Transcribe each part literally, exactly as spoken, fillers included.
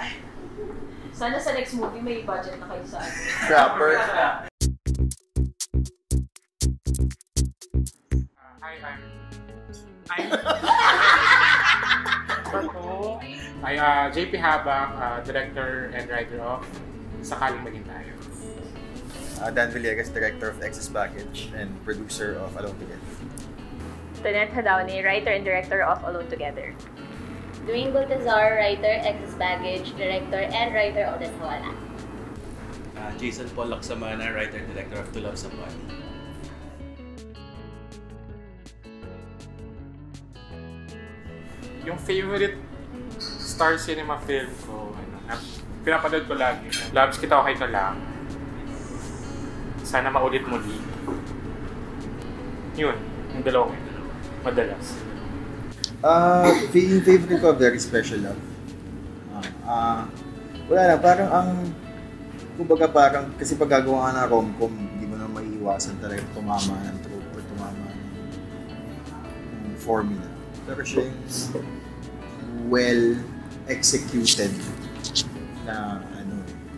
Sana sa next movie may budget na kayo sa ano. Proper. Hi, I'm... I'm... Ako, ay uh, J P Habak, uh, director and writer of Sakaling Maging Tayo. Uh, Dan Villegas, director of Excess Baggage and producer of Alone Together. Tonette Hadauni, writer and director of Alone Together. Dwayne Baltazar, writer, Excess Baggage, director, and writer of Desawala. Uh, Jason Paul Laksamana, writer and director of To Love Somebody. Yung favorite Star Cinema film ko, ano, na pinapanood ko lagi, Loves Kita Okay Ka Lang. Sana maulit muli. Yun, yung dalawang yun. Madalas. Uh, yung favorite ko, Very Special Love. Uh, uh, wala na, parang ang, kumbaga parang, kasi pag gagawa ka ng rom-com, hindi mo na maiiwasan talaga tumama ng trope or tumama ng, ng formula. Pero siya yung well executed na ano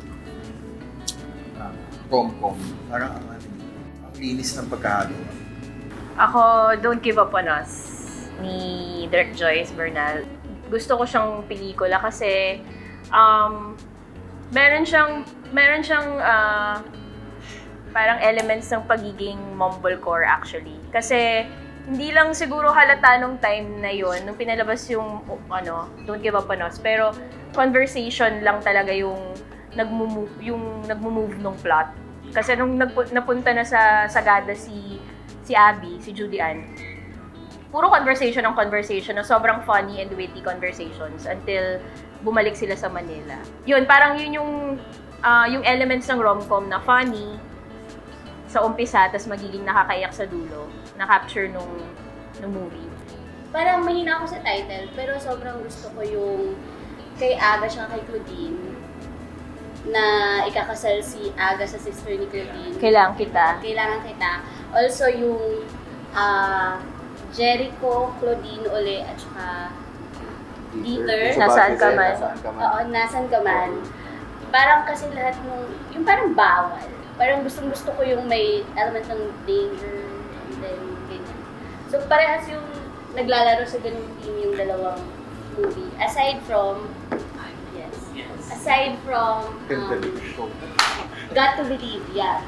uh, rom-com. Parang ang ano, ang linis ng pagkakagawa. Ako, Don't Give Up On Us ni Dirk Joyce Bernal. Gusto ko siyang pelikula kasi um, meron siyang meron siyang uh, parang elements ng pagiging mumblecore actually. Kasi hindi lang siguro halata nung time na yon nung pinalabas yung ano, Don't Give Up On Us, pero conversation lang talaga yung nagmo-move yung nagmo-move nung plot. Kasi nung nagpu- napunta na sa Sagada si si Abby, si Judy Ann, puro conversation ng conversation, na sobrang funny and witty conversations until bumalik sila sa Manila. Yun, parang yun yung uh, yung elements ng rom-com na funny sa umpisa, tas magiging nakakaiyak sa dulo, na-capture nung, nung movie. Parang mahina ako sa title, pero sobrang gusto ko yung kay Aga siya kay Claudine, na ikakasal si Aga sa sister ni Claudine. Kailangan kita. Kailangan kita. Also yung uh, Jericho, Claudine uli, at saka Dieter. Nasaan ka man. Oo, nasan ka man. Parang kasi lahat nung, yung parang bawal. Parang gustong-gusto ko yung may element ng danger and then ganyan. So parehas yung naglalaro sa ganung team yung dalawang movie. Aside from, yes, yes. aside from, um, Got to Believe, yeah.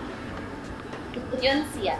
Yun siya.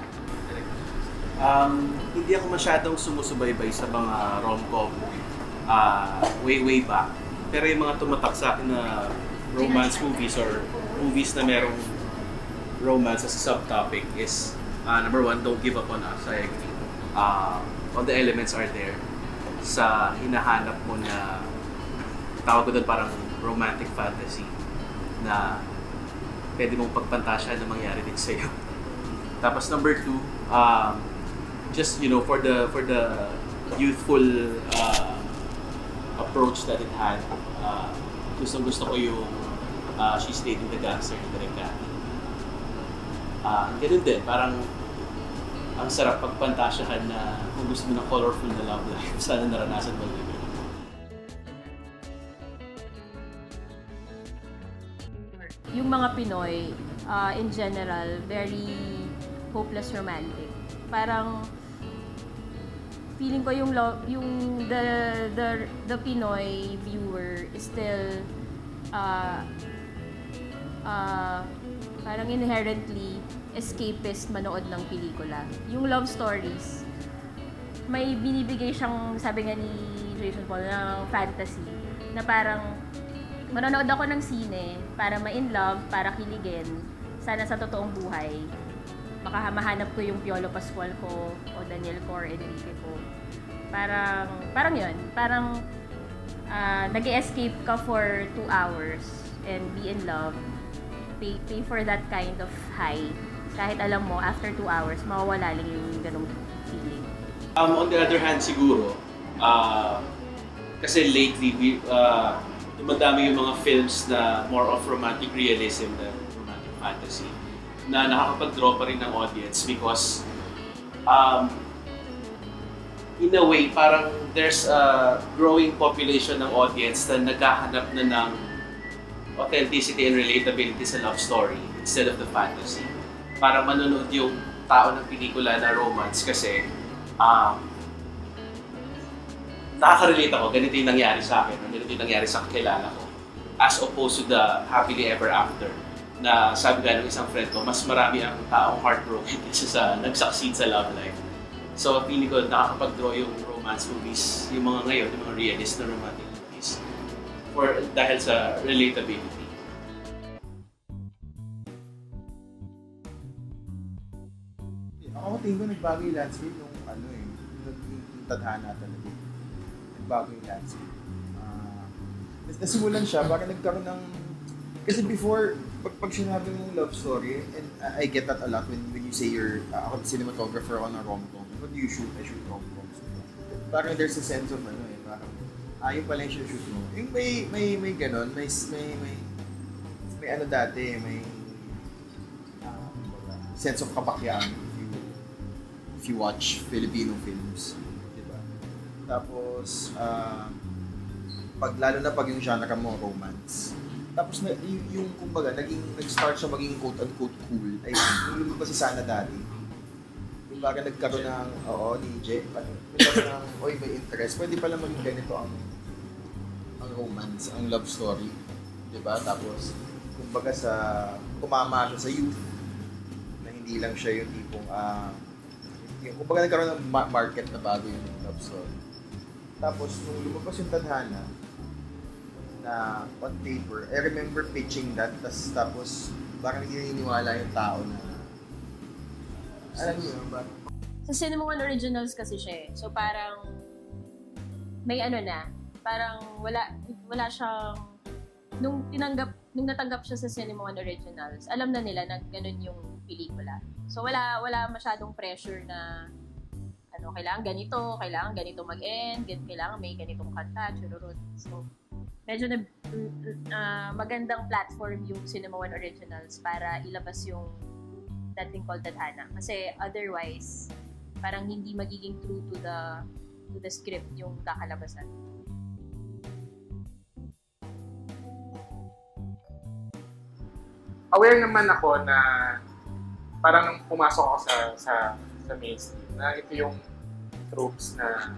Um, hindi ako masyadong sumusubaybay sa mga rom-com uh, way way back. Pero yung mga tumatak sa akin na romance movies or movies na merong romance as a subtopic is uh, number one, Don't Give Up On Us. I agree. Uh, all the elements are there sa hinahanap mo na tawag ko doon parang romantic fantasy na pwede mong pagpantasya na mangyari din sa'yo. Tapos number two, um, just you know for the for the youthful uh, approach that it had, uh, gustong gusto ko yung uh, She Stayed With The Gangster ni Direk Cathy. Uh, ganun din, parang ang sarap pagpantasyahan na kung gusto mo ng colorful na love life, sana naranasan mo rin. Yung mga Pinoy, uh, in general, very hopeless romantic. Parang feeling ko yung lo- yung the the the Pinoy viewer is still uh, uh, parang inherently escapist manood ng pelikula. Yung love stories, may binibigay siyang, sabi nga ni Jason Paul, ng fantasy, na parang manonood ako ng sine para ma-in love, para kiligin, sana sa totoong buhay. Baka mahanap ko yung Piolo Pascual ko o Daniel Cor Enrique ko. Parang, parang yun. Parang uh, nag-escape ka for two hours and be in love. Pay, pay for that kind of high. Kahit alam mo, after two hours, mawawala lang yung ganong feeling. Um, on the other hand, siguro, uh, kasi lately, we, uh, dumadami yung mga films na more of romantic realism than romantic fantasy na nakakapag-draw pa rin ng audience because um, in a way, parang there's a growing population ng audience na naghahanap na ng authenticity and relatability sa love story instead of the fantasy. Para manonood yung tao ng pelikula na romance kasi um, nakaka-relate ako, ganito yung nangyari sa akin, ganito yung nangyari sa kakilala ko. As opposed to the happily ever after na sabi nga ng isang friend ko, mas marami ang taong heartbroken kaysa sa nag-succeed sa love life. So, feeling ko nakakapag-draw yung romance movies, yung mga ngayon, yung mga realist na romantic movies, for, dahil sa relatability. Ako tingin ko nagbago yung landscape nung ano eh, yung, yung tadhana talaga. Nagbago yung landscape. Uh, nasimulan siya, parang nagkaroon ng... Kasi before, pag, pag sinabi mong love story, and I get that a lot when, when you say you're, uh, ako cinematographer on a rom-com, what do you shoot? I shoot rom-coms. Parang there's a sense of ano eh, parang, ah, yung pala yung shoot mo. Yung may, may, may ganon, may, may, may, may ano dati, may uh, sense of kapakyaan if you, if you watch Filipino films. Diba? Tapos, uh, pag, lalo na pag yung genre mo, romance. Tapos na, yung, yung kumbaga, naging, nag-start siya maging quote-unquote cool. I think, yung lumabas si Sana dati. Yung baga nagkaroon ng, oo, D J, nagkaroon ng, oy, may interest. Pwede pala maging ganito ang, ang romance, ang love story. Diba? Tapos, kumbaga sa, kumama siya sa youth, na hindi lang siya yung tipong, ah, uh, yung, kumbaga nagkaroon ng ma- market na bago yung love story. Tapos, nung lumabas yung Tadhana, na on paper, I remember pitching that, tas, tapos parang hindi naniniwala yung tao na alam niyo ba? Sa Cinema One Originals kasi siya eh. So parang may ano na, parang wala wala siyang nung tinanggap nung natanggap siya sa Cinema One Originals, alam na nila na ganun yung pelikula. So wala wala masyadong pressure na ano, kailangan ganito, kailangan ganito mag-end, kailangan may ganitong kanta, chururut. So medyo na uh, magandang platform yung Cinema One Originals para ilabas yung that thing called Tadhana. Kasi otherwise, parang hindi magiging true to the to the script yung kakalabasan. Aware naman ako na parang nung pumasok ako sa sa sa mainstream na ito yung tropes na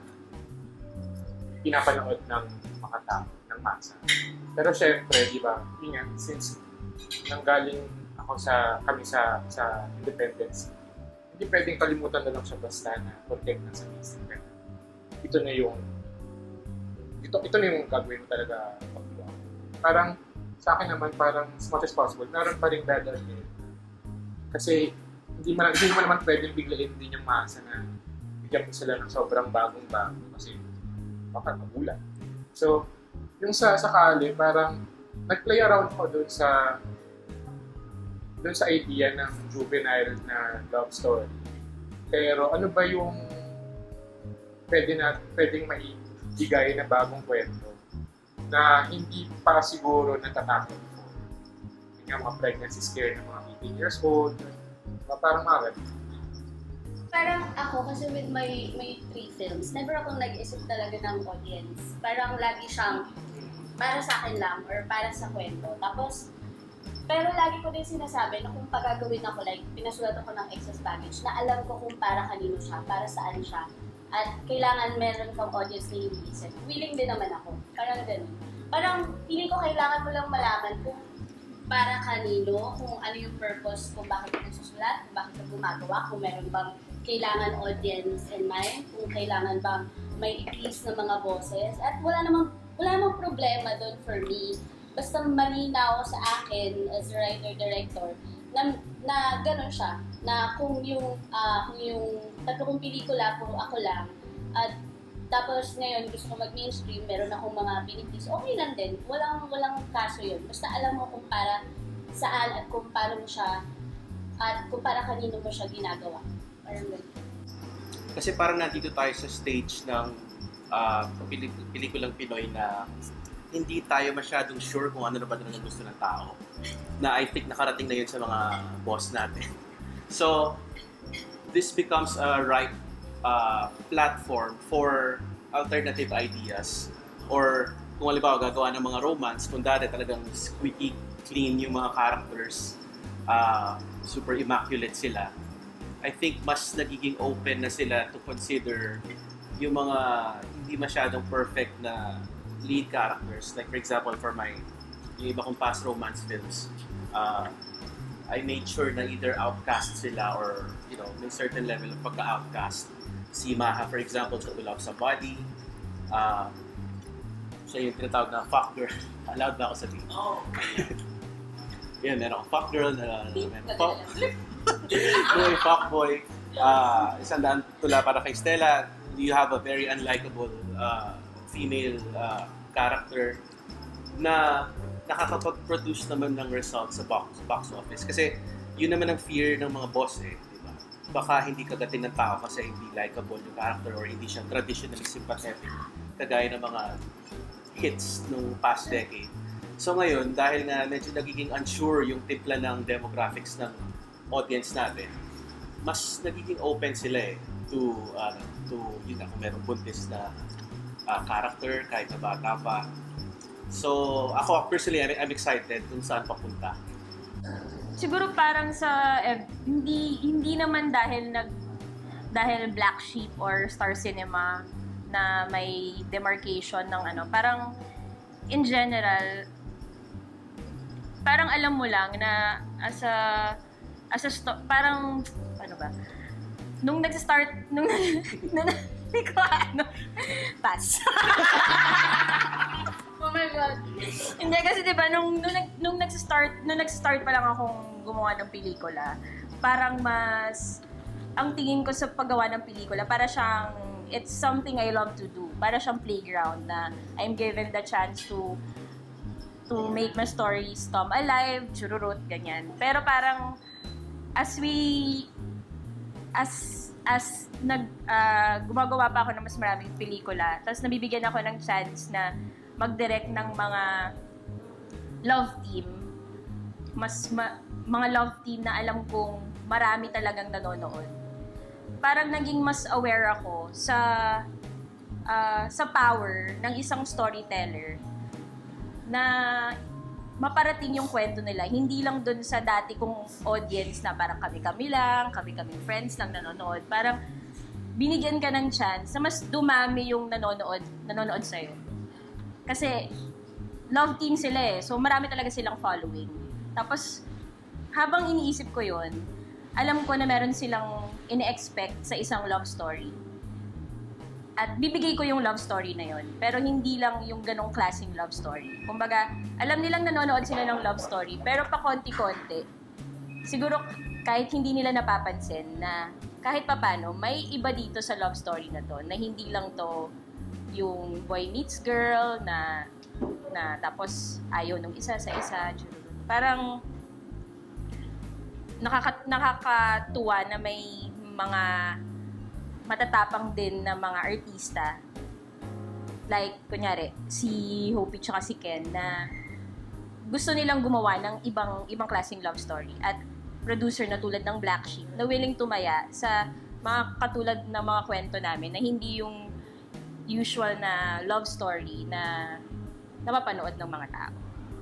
pinapanood ng mga tao, ng masa. Pero syempre, di ba, yun nga, since nanggaling ako sa, kami sa sa independence, hindi pwedeng kalimutan na lang siya basta na protect na sa mainstream. Ito na yung, ito, ito na yung gagawin mo talaga pagbuwa. Parang, sa akin naman, parang as much as possible, meron pa rin better din. Kasi, hindi mo, hindi mo naman pwedeng biglain din yung masa na bigyan mo sila ng sobrang bagong-bago kasi baka magulat. So, yung sa sakali, parang nag-play around ko dun sa dun sa idea ng juvenile na love story. Pero ano ba yung pwede na, pwedeng maibigay na bagong kwento na hindi pa siguro natatakot ko. Yung mga pregnancy scare ng mga eighteen years old, parang mga Parang ako, kasi with my, my three films, never akong nag-isip talaga ng audience. Parang lagi siyang para sa akin lang or para sa kwento. Tapos, pero lagi ko din sinasabi na kung pagagawin ako, like, pinasulat ako ng excess baggage, na alam ko kung para kanino siya, para saan siya. At kailangan meron kang audience na iniisip. Willing din naman ako. Parang ganun. Parang, feeling ko kailangan mo lang malaman kung para kanino, kung ano yung purpose, kung bakit ka nagsusulat, kung bakit ka gumagawa, kung meron bang kailangan audience in mind, kung kailangan bang may i-please na mga boses. At wala namang, wala namang problema doon for me. Basta malinaw sa akin as a writer-director na, na gano'n siya. Na kung yung, uh, kung yung tatlong pelikula, puro ako lang, at tapos ngayon gusto ko mag-mainstream, meron akong mga pinipis, okay lang din. Walang, walang kaso yun. Basta alam mo kung para saan at kung paano mo siya, at kung para kanino mo siya ginagawa. Parang ganun. Kasi parang nandito tayo sa stage ng uh, pelik- pelikulang Pinoy na hindi tayo masyadong sure kung ano na ba talaga gusto ng tao. Na I think nakarating na yun sa mga boss natin. So, this becomes a right uh, platform for alternative ideas or kung halimbawa gagawa ng mga romance, kung dati talagang squeaky clean yung mga characters, uh, super immaculate sila, I think mas nagiging open na sila to consider yung mga hindi masyadong perfect na lead characters. Like for example, for my yung iba kong past romance films, uh, I made sure na either outcast sila or, you know, may certain level of pagka-outcast. Si Maha, for example, sa To Love Somebody, uh, siya yung tinatawag na fuck girl. Allowed ba ako sabihin? Oo. Oh. Yan, meron akong fuck girl, na meron fuck. Boy, fuck boy. Uh, isang daan tula para kay Stella, you have a very unlikable uh, female uh, character na nakakapag-produce naman ng results sa box, box office. Kasi yun naman ang fear ng mga boss eh, di ba? Baka hindi kagatin ng tao kasi hindi likable yung character or hindi siya traditionally sympathetic kagaya ng mga hits nung past decade. So ngayon, dahil nga medyo nagiging unsure yung timpla ng demographics ng audience natin, mas nagiging open sila eh to, uh, to yun na, kung merong buntis na uh, character, kahit na bata pa. So, ako personally, I'm excited kung saan papunta. Siguro parang sa, eh, hindi hindi naman dahil nag dahil Black Sheep or Star Cinema na may demarcation ng ano, parang in general, parang alam mo lang na as a, as a, sto- parang, ano ba, nung nag-start, nung, nung, hindi ko ano, pass. Oh my God. Hindi kasi 'di ba nung nung, nung nag-start, nung nag-start pa lang akong gumawa ng pelikula, parang mas ang tingin ko sa paggawa ng pelikula para siyang it's something I love to do. Para siyang playground na I'm given the chance to to make my stories come alive, chururut ganyan. Pero parang as we as as nag uh, gumagawa pa ako ng mas maraming pelikula, tapos nabibigyan ako ng chance na mag-direct ng mga love team, mas ma- mga love team na alam kong marami talagang nanonood. Parang naging mas aware ako sa uh, sa power ng isang storyteller na maparating yung kwento nila, hindi lang dun sa dati kong audience na parang kami-kami lang, kami-kami friends lang nanonood. Parang binigyan ka ng chance na mas dumami yung nanonood, nanonood sa'yo. Kasi love team sila eh. So marami talaga silang following. Tapos habang iniisip ko yon, alam ko na meron silang ine-expect sa isang love story. At bibigay ko yung love story na yon. Pero hindi lang yung ganong klaseng love story. Kumbaga, alam nilang nanonood sila ng love story, pero pa konti-konti. Siguro kahit hindi nila napapansin na kahit papano, may iba dito sa love story na to, na hindi lang to yung boy meets girl na na tapos ayaw nung isa sa isa. Parang nakaka, nakakatuwa na may mga matatapang din na mga artista. Like, kunyari, si Hopi tsaka si Ken na gusto nilang gumawa ng ibang ibang klaseng love story. At producer na tulad ng Black Sheep na willing tumaya sa mga katulad ng mga kwento namin na hindi yung usual na love story na napapanood ng mga tao.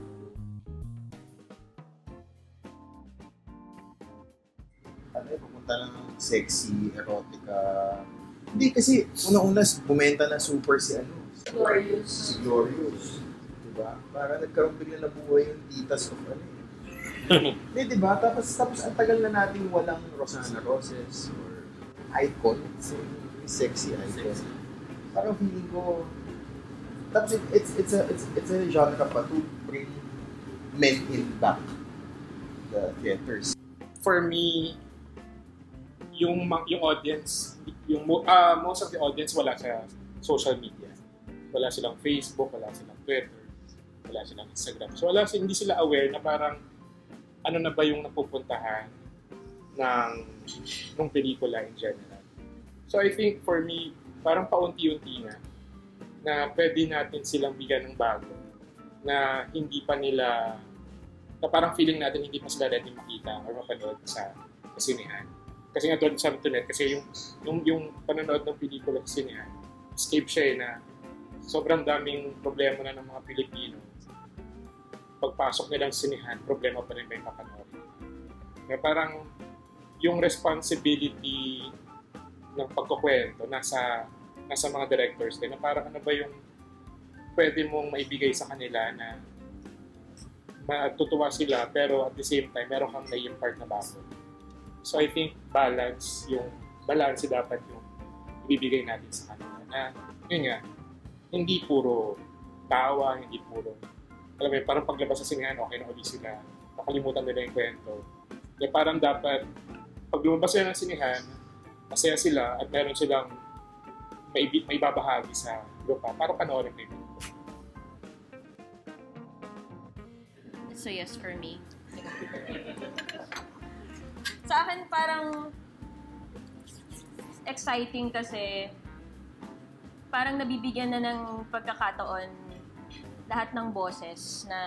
Ano yung pupunta lang ng sexy, erotica? Hindi kasi una-una bumenta na super si ano? Glorious. Si Glorious. Diba? Para nagkaroon bigla na buhay yung titas of ano eh. Hindi, diba? Tapos, tapos ang tagal na natin walang Rosana Roses or icon. Sexy icon. Parang feeling ko, tapos it, it's it's a it's it's a genre pa to bring men in back the theaters. For me, yung yung audience, yung uh, most of the audience wala sa social media. Wala silang Facebook, wala silang Twitter, wala silang Instagram. So wala hindi sila aware na parang ano na ba yung napupuntahan ng ng pelikula in general. So I think for me, parang paunti-unti na na pwede natin silang bigyan ng bago na hindi pa nila, na parang feeling natin hindi pa sila ready makita or mapanood sa, sa sinehan. Kasi nga doon sa internet, kasi yung, yung, yung panonood ng pelikula sa sinehan, escape siya eh na sobrang daming problema na ng mga Pilipino. Pagpasok nilang sinihan, problema pa rin may papanoorin. Kaya parang yung responsibility ng pagkukwento nasa nasa mga directors din, na parang ano ba yung pwede mong maibigay sa kanila na matutuwa sila pero at the same time meron kang nai-impart na bago. So I think balance, yung balance dapat yung ibibigay natin sa kanila. Na yun nga, hindi puro tawa, hindi puro, alam mo, parang paglabas sa sinihan, okay na ulit sila, nakalimutan nila yung kwento. Kaya parang dapat, pag lumabas sila ng sinihan, masaya sila at meron silang may, may babahagi sa grupa para panoorin mo yung So yes, for me. Sa akin parang exciting kasi parang nabibigyan na ng pagkakataon lahat ng boses na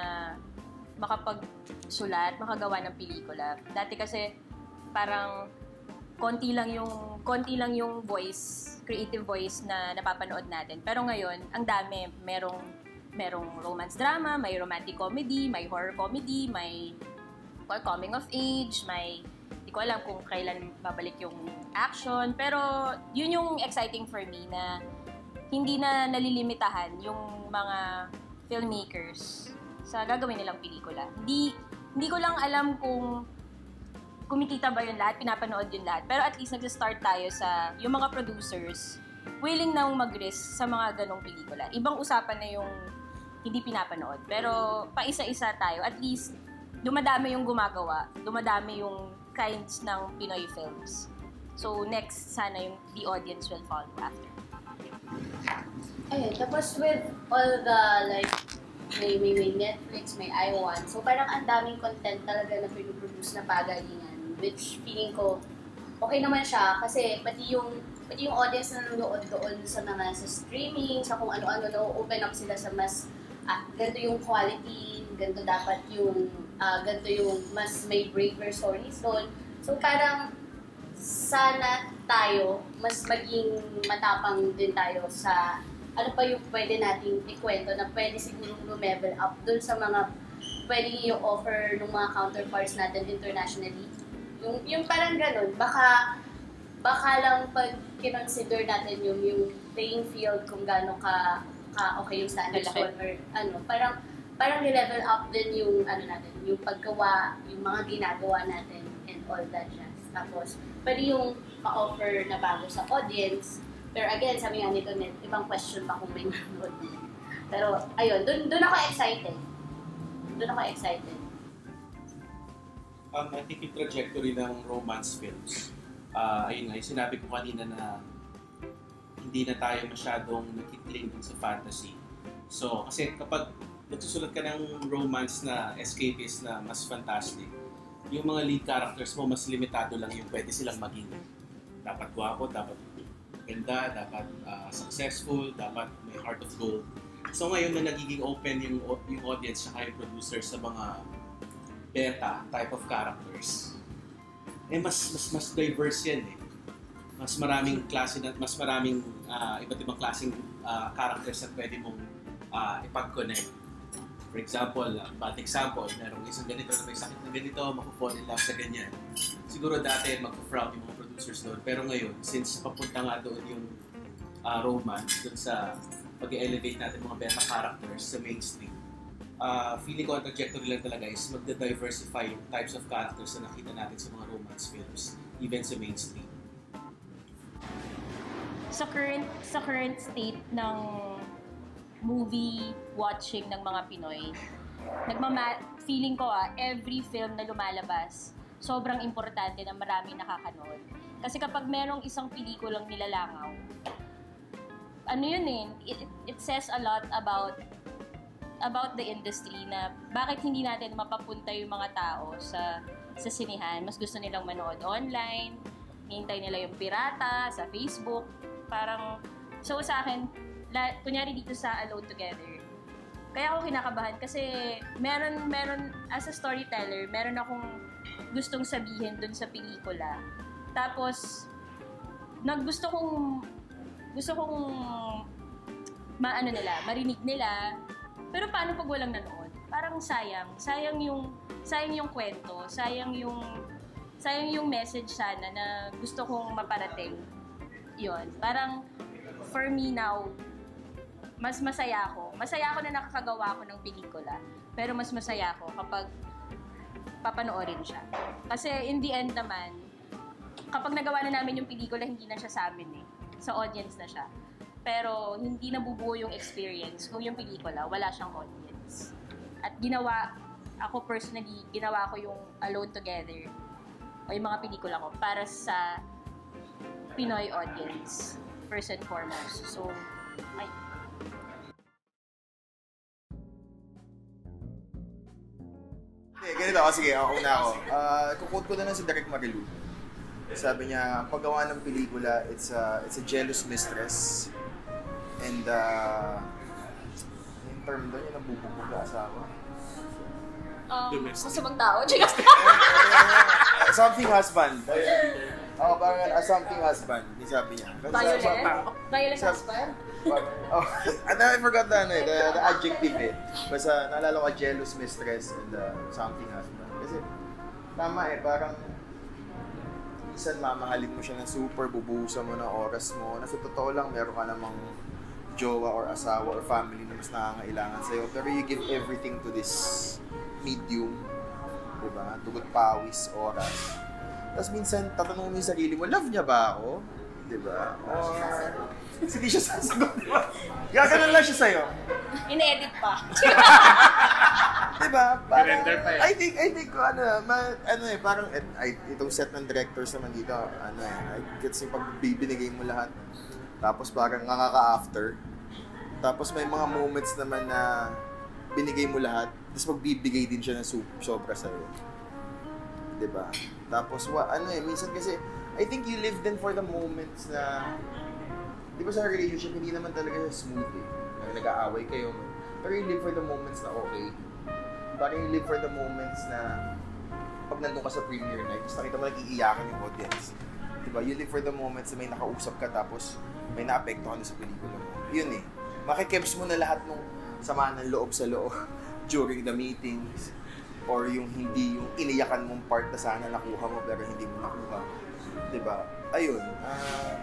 makapagsulat, makagawa ng pelikula. Dati kasi parang konti lang yung konti lang yung voice, creative voice na napapanood natin. Pero ngayon, ang dami, merong merong romance drama, may romantic comedy, may horror comedy, may or coming of age, may di ko alam kung kailan babalik yung action. Pero yun yung exciting for me na hindi na nalilimitahan yung mga filmmakers sa gagawin nilang pelikula. Hindi hindi ko lang alam kung kumikita ba yun lahat, pinapanood yun lahat. Pero at least nag-start tayo sa yung mga producers willing na mag-risk sa mga ganong pelikula. Ibang usapan na yung hindi pinapanood. Pero pa-isa-isa tayo. At least dumadami yung gumagawa. Dumadami yung kinds ng Pinoy films. So next, sana yung the audience will follow after. Ayun, tapos with all the like may, may, may Netflix, may I one, so parang ang daming content talaga na pinuproduce na pagalingan, which feeling ko okay naman siya kasi pati yung pati yung audience na nanonood doon sa mga sa streaming, sa kung ano-ano, na-open up sila sa mas ah, ganito yung quality, ganito dapat yung ah, ganito yung mas may braver stories doon. So parang sana tayo mas maging matapang din tayo sa ano pa yung pwede nating ikwento na pwede siguro level up doon sa mga pwede yung offer ng mga counterparts natin internationally. Yung, yung parang ganun, baka, baka lang pag kinonsider natin yung, yung playing field kung gaano ka, ka okay yung standards or ano, parang, parang level up din yung, ano natin, yung paggawa, yung mga ginagawa natin and all that jazz. Tapos, pwede yung ma-offer na bago sa audience, pero again, sabi nga nito, net, ibang question pa kung may manood. Pero, ayun, dun, dun ako excited. Dun ako excited. Um, I think yung trajectory ng romance films, uh, ayun nga, yung sinabi ko kanina na hindi na tayo masyadong nakikling sa fantasy. So, kasi kapag nagsusulat ka ng romance na escapist na mas fantastic, yung mga lead characters mo, mas limitado lang yung pwede silang maging. Dapat gwapo, dapat ganda, dapat uh, successful, dapat may heart of gold. So ngayon na nagiging open yung, yung audience at yung producers sa mga beta type of characters, eh mas mas mas diverse yan eh. Mas maraming klase na mas maraming uh, iba't ibang klaseng uh, characters na pwede mong uh, ipag-connect. For example, uh, bad example, merong isang ganito na may sakit na ganito, maku-fall in love sa ganyan. Siguro dati magpo-frown yung mga producers doon, pero ngayon, since papunta nga doon yung uh, romance, doon sa pag-elevate natin mga beta characters sa mainstream, Uh, feeling ko ang trajectory lang talaga is magda-diversify yung types of characters na nakita natin sa mga romance films, even sa mainstream. Sa current sa current state ng movie watching ng mga Pinoy, nagmama feeling ko ah, every film na lumalabas, sobrang importante na maraming nakakanood. Kasi kapag merong isang pelikulang nilalangaw, ano yun eh, it, it says a lot about about the industry na bakit hindi natin mapapunta yung mga tao sa sa sinihan. Mas gusto nilang manood online, hintay nila yung pirata sa Facebook. Parang, so sa akin, la, kunyari dito sa Alone Together, kaya ako kinakabahan kasi meron, meron, as a storyteller, meron akong gustong sabihin dun sa pelikula. Tapos, naggusto kong, gusto kong maano nila, marinig nila. Pero paano pag walang nanood? Parang sayang. Sayang yung, sayang yung kwento. Sayang yung, sayang yung message sana na gusto kong maparating. Yun. Parang, for me now, mas masaya ako. Masaya ako na nakakagawa ako ng pelikula. Pero mas masaya ako kapag papanoorin siya. Kasi in the end naman, kapag nagawa na namin yung pelikula, hindi na siya sa amin eh. Sa audience na siya. Pero hindi nabubuo yung experience kung yung pelikula, wala siyang audience. At ginawa, ako personally, ginawa ko yung Alone Together o yung mga pelikula ko para sa Pinoy audience, first and foremost. So, ay, Okay, ganito ako. Sige, ako una ako. Uh, Kukot ko na lang si Direk Marilu. Sabi niya, ang paggawa ng pelikula, it's a, it's a jealous mistress. And, uh, yung term doon, yung nabubugbog na asawa. um, masamang tao. Chika. Something husband. Oo, oh, parang a something husband, yung sabi niya. Violent? Violent husband? Oh, and I forgot the, ano, eh, the, the adjective eh. Basta naalala ko, jealous mistress and uh, something husband. Kasi tama eh, parang minsan mamahalin mo siya ng super, bubuhusan mo ng oras mo. Na sa totoo lang, meron ka namang jowa or asawa or family na mas nangangailangan sa'yo. Pero you give everything to this medium, diba? Dugot pawis, oras. Tapos minsan, tatanungin mo yung sarili mo, love niya ba ako? Diba? Or hindi siya sasagot, diba? Gaganon lang siya sa'yo. In-edit pa. Diba? Parang, I-render pa eh. I think, I think, ano, ma, ano eh, parang, eh, ay, itong set ng directors naman dito, ano eh, I gets yung pagbibinigay mo lahat. Tapos parang nakaka-after. Tapos may mga moments naman na binigay mo lahat, tapos magbibigay din siya ng sobra sa'yo. Diba? Tapos, wa, ano eh, minsan kasi, I think you live then for the moments na, di ba sa relationship, hindi naman talaga smooth eh. Nag-aaway kayo. Pero you live for the moments na okay. Parang you live for the moments na pag nandun ka sa premiere night, tapos nakita mo nag-iiyakan yung audience. Diba? You live for the moments na may nakausap ka tapos may naapektuhan sa pelikula mo. Yun eh. Makikebs mo na lahat ng sama ng loob sa loob during the meetings or yung hindi, yung iniyakan mong part na sana nakuha mo pero hindi mo nakuha. Diba? Ayun. Uh,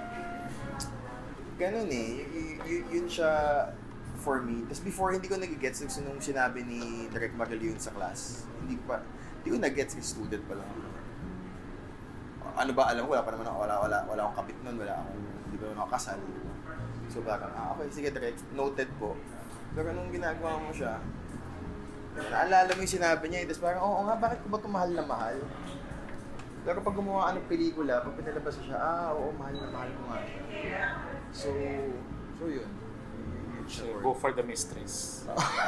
ganun eh. Y- y- yun siya for me. Tapos before, hindi ko nag-gets nung sinabi ni Direk Marilu yun sa class. Hindi ko pa, hindi ko nag-gets yung student pa lang. Ano ba, alam ko, wala pa naman ako, wala, wala, wala akong kapit nun, wala akong, hindi ba ako kasal. So parang, ah, okay, sige Direk, noted po. Pero nung ginagawa mo siya, naalala mo yung sinabi niya, tapos parang, oo nga, bakit ko ba ito mahal na mahal? Pero pag gumawa ka ng pelikula, pag pinalabas siya, ah, oo, mahal na mahal ko nga siya. So, so yun. So, go for the mistress.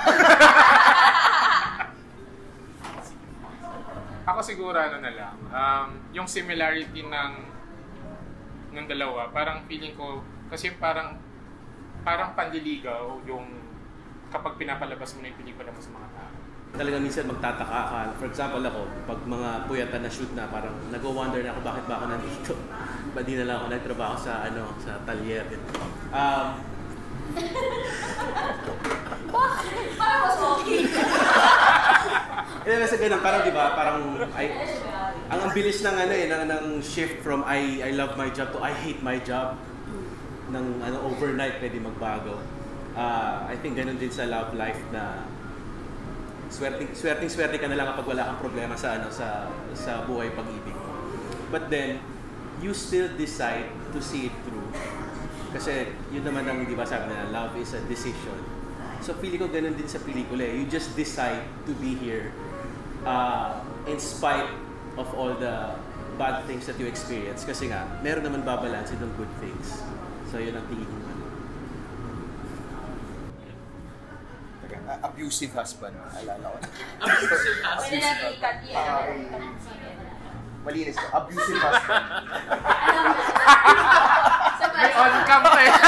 Ako siguro ano na lang, um, yung similarity ng ng dalawa, parang feeling ko, kasi parang parang panliligaw yung kapag pinapalabas mo na yung pelikula mo sa mga tao. Talaga minsan magtataka ka. For example ako, pag mga puyatan na shoot na, parang nag-wonder na ako bakit ba ako nandito. Ba di na lang ako nagtrabaho sa ano sa talyer. Um, Bakit? Parang mas okay. Eh, nasa ganun, parang di ba, parang ay, ang ang bilis ng ano eh, ng, ng shift from I I love my job to I hate my job. Ng ano overnight pwede magbago. Uh, I think ganun din sa love life na swerting swerting swerte ka na lang kapag wala kang problema sa ano sa sa buhay pag-ibig. But then you still decide to see it through. Kasi yun naman ang di ba sabi na love is a decision. So feeling ko ganun din sa pelikula eh. You just decide to be here uh, in spite of all the bad things that you experience. Kasi nga, meron naman babalansin ng good things. So yun ang tingin ko. Uh, abusive husband, alala ko na. Abusive Pwede natin i-cut yun. Ah, malinis ko, abusive husband. May on cam pa eh.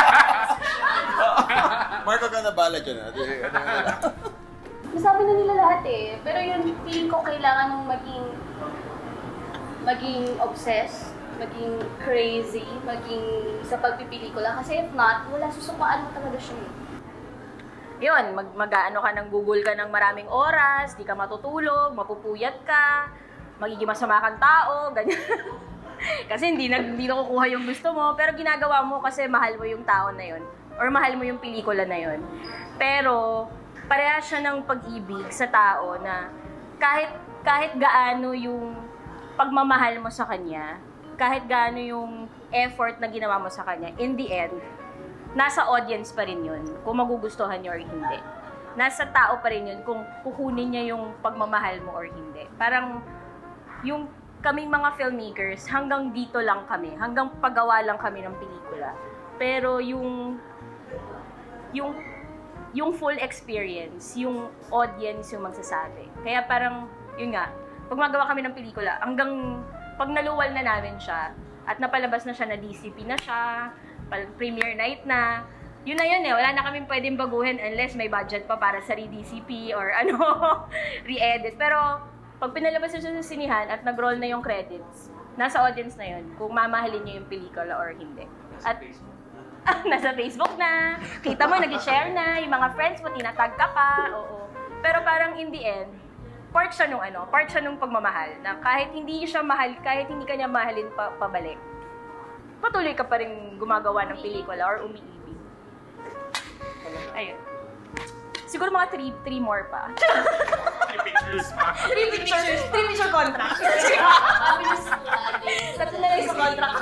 Marco ka na bala dyan, ha? Masabi na nila lahat eh. Pero yun, feeling ko kailangan mong maging maging obsessed maging crazy, maging sa pagpipelikula. Kasi if not, wala, susukaan mo talaga siya eh. Yun, mag, mag-ano ka ng Google ka ng maraming oras, di ka matutulog, mapupuyat ka, magiging masama kang tao, ganyan. Kasi hindi na, hindi nakukuha yung gusto mo, pero ginagawa mo kasi mahal mo yung tao na yun, or mahal mo yung pelikula na yun. Pero, pareha siya ng pag-ibig sa tao na kahit, kahit gaano yung pagmamahal mo sa kanya, kahit gaano yung effort na ginawa mo sa kanya, in the end, nasa audience pa rin yun, kung magugustuhan niyo or hindi. Nasa tao pa rin yun, kung kukunin niya yung pagmamahal mo or hindi. Parang, yung kaming mga filmmakers, hanggang dito lang kami, hanggang paggawa lang kami ng pelikula. Pero yung, yung, yung full experience, yung audience yung magsasabi. Kaya parang, yun nga, pag magawa kami ng pelikula, hanggang pag naluwal na namin siya, at napalabas na siya na D C P na siya, premiere night na, yun na yun eh, wala na kaming pwedeng baguhin unless may budget pa para sa re-D C P or ano, re-edit. Pero, pag pinalabas na siya sa sinihan at nag-roll na yung credits, nasa audience na yun, kung mamahalin niyo yung pelikula or hindi. At, ah, nasa Facebook na, kita mo, nag-share na, yung mga friends mo, tinatag ka pa, oo. Pero parang in the end, part siya nung ano, part siya nung pagmamahal, na kahit hindi siya mahal, kahit hindi ka niya mahalin pa, pabalik, patuloy ka pa rin gumagawa ng pelikula or umiibig. Ayun. Siguro mga three, three more pa. Three pictures pa. Three pictures, three picture contract. Mabilis po natin. Tatlo na lang sa contract.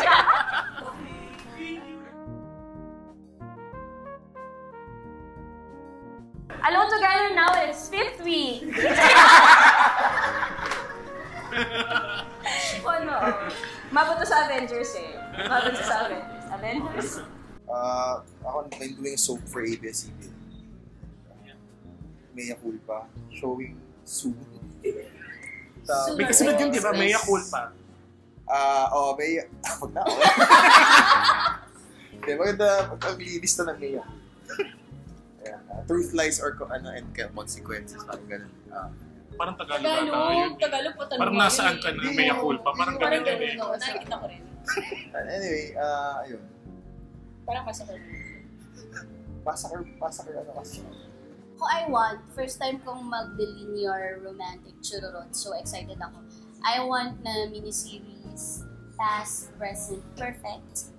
Alone together now, it's fifth week. Ano? Mabuto sa Avengers eh. Mabuto sa Avengers. Avengers? Uh, ako I'm doing soap for A B S C B. Mea Culpa, showing soon. Sa- May kasunod yun, di ba? Mea Culpa. Ah, uh, oh, Mea. Wag na ako. Okay, maganda pag-lilista ng Mea. Ayan, uh, truth, lies, or ano, and consequences. Parang ganun. Uh, Parang Tagalog ata yun. Tagalog, Tagalog po tanong. Parang nasaan ka na, Mea Culpa. Parang Parang ganun yun eh. ganun, no? Nakikita ko rin. anyway, uh, ayun. Parang massacre. Massacre, massacre ano kasi. Ako, I want, first time kong mag-linear romantic chururot, so excited ako. I want na miniseries, past, present, perfect.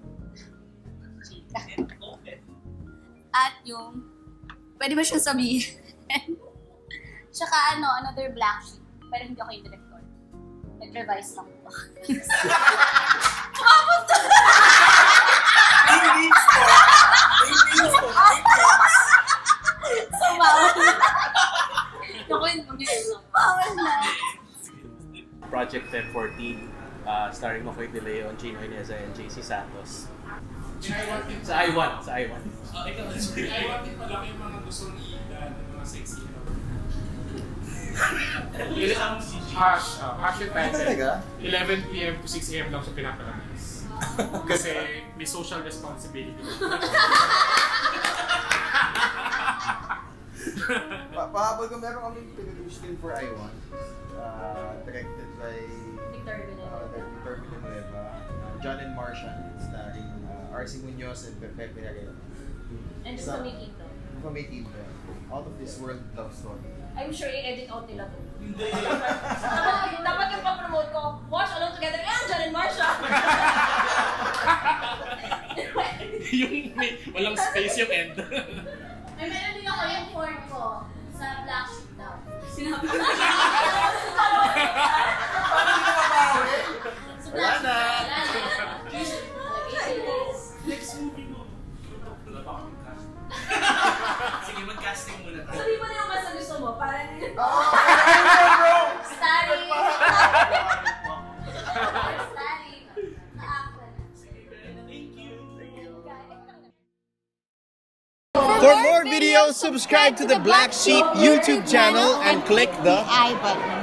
At yung, pwede ba siyang sabihin? Tsaka ano, another black sheep, pero hindi ako yung director. Nag-revise lang po. Pumapunta! So, bawal na. Ako yun, bawal na. Project ten fourteen, uh, starring Makoy De Leon, Gino Ineza, and J C Santos. Sa I one, sa I one. Uh, ikaw, sa I one din pala yung mga gusto ni Ilan, mga sexy. Hash, uh, hash yung Ano title. talaga? eleven p m to six a m lang siya pinapalabas. Kasi may social responsibility. Pa pahabol ko, meron kami pinag-wish din for I one. Uh, directed by Victor uh, Victor Villanueva, uh, John and Marcia, starring uh, R C Munoz and Pepe Pinarello. And just Sa- to make it to. From a team to. Out of this world love story. I'm sure i-edit out nila to. Hindi. dapat, dapat yung pang-promote ko, watch Alone Together and John and Marcia. Yung may walang space yung end. May meron din ako yung form ko sa black sheep daw. Sinabi ko. Paano hindi mabawi? Sa Wala black na. sheep. Next movie mo. Wala pa akong cast. Sige, mag-casting muna tayo. Sabi mo na yung basta gusto mo, para nila. Oo! Ayun bro! Starring. Starring. Naakla na. For more videos, subscribe to the Black Sheep YouTube channel and click the I button.